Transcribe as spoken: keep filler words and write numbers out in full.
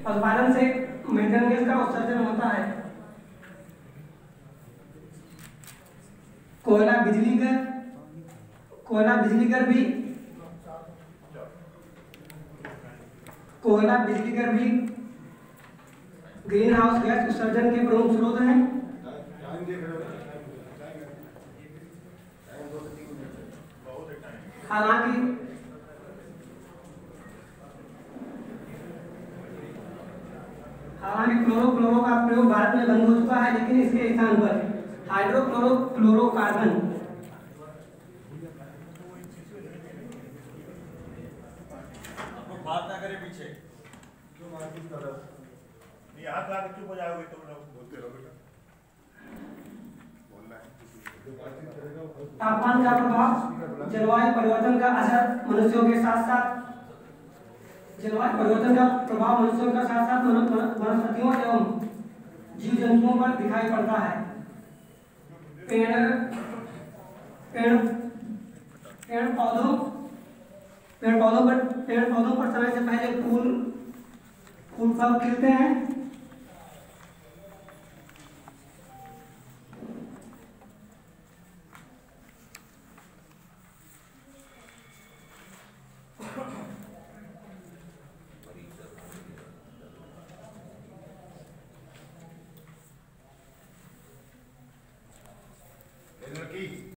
पशुपालन से methane gas का उत्सर्जन होता है। कोयला बिजली घर कोयला बिजली घर भी कोयला बिजली घर भी ग्रीन हाउस गैस उत्सर्जन के प्रमुख स्रोत हैं। हालांकि हालांकि क्लोरोफ्लोरो का प्रयोग भारत में बंद हो चुका है, लेकिन इसके स्थान पर हाइड्रोक्लोरोफ्लोरोकार्बन बात ना करे पीछे क्यों मार्किंग कर रहे हो? नहीं हाथ लगा के चुप हो जाओगे तुम लोग, बोलते रहो बेटा, बोलना है। तापमान का प्रभाव, जलवायु परिवर्तन का असर मनुष्यों के साथ साथ जलवायु परिवर्तन का प्रभाव मनुष्यों के साथ साथ वनस्पतियों एवं जीव जंतुओं पर दिखाई पड़ता है। पेड़ पेड़ पेड़ पौधों पेड़ पौधों पर पेड़ पौधों पर समय से पहले फूल फूल फल खिलते हैं।